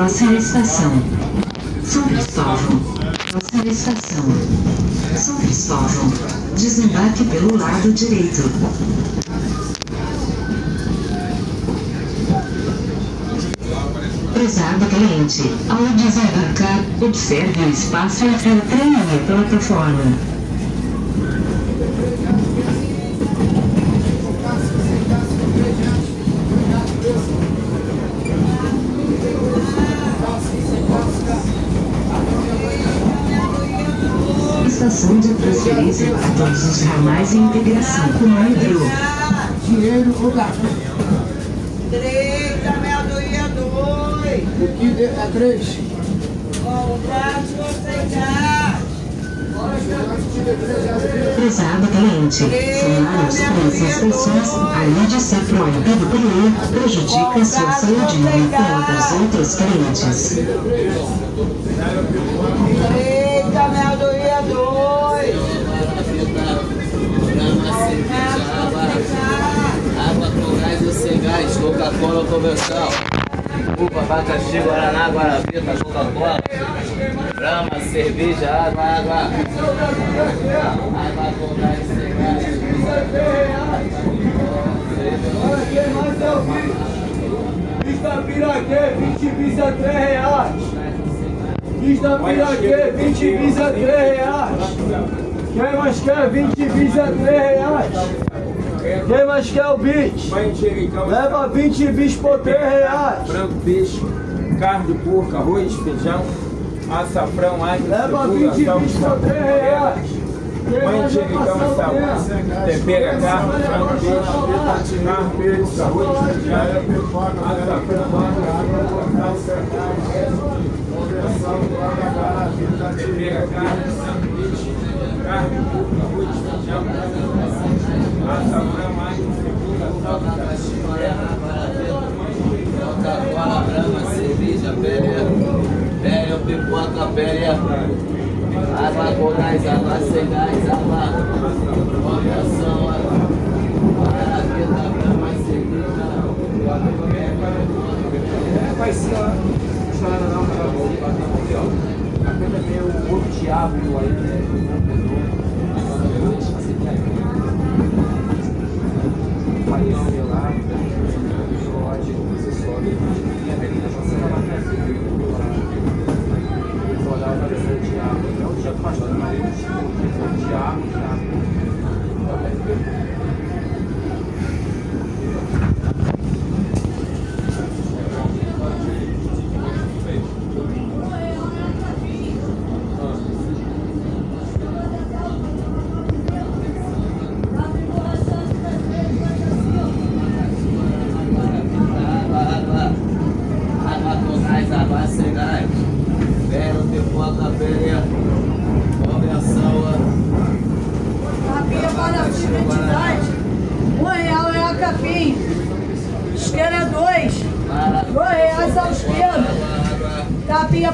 Próxima estação, São Cristóvão. Próxima estação, São Cristóvão. Desembarque pelo lado direito. Prezado cliente, ao desembarcar, observe o espaço entre o trem e a plataforma. Estação de transferência para todos os ramais e integração com o metrô. Dinheiro ou gato? 3, a meia-noite 2. O que é 3? O prato você já. Prezado cliente, funcionários com essas pessoas, além de ser proibido por lei, prejudica sua saúde e a das outros clientes. 3, a meia-noite 2. Água com gás ou sem gás, Coca-Cola ou conversão. Uva, abacaxi, guaraná, guaravita, Coca-Cola. Brahma, cerveja, água. Água com gás ou sem gás. Vista Piraquê, 20 bis a 3 reais. Vista Piraquê, 20 bis a 3 reais. Quem mais quer 20 bis a 3 reais? Quem mais quer o bis? Leva 20 bis por 3 reais. Frango, peixe, carne de porco, arroz, feijão, açafrão, alho, Leva 20 bis por 3 reais. manjericão, sabor, tempera, carne, frango, peixe, carne, peixe, arroz, feijão, açafrão, tempera, carne, peixe, carne, porco, arroz, feijão, açafrão, alho, Coca-Cola, Brahma, cerveja, pere, pipoca, pere. Água com gás, água sem gás, água. Coração, guaravita, Brahma, cerveja. Vai ser lá. Não, apenas meio o outro diabo aí. Água sem gás, pere, pipoca, pere. Conversão, Capinha para identidade. R$1 é a capinha. Isqueira é 2. R$2 ao esquerdo. Capinha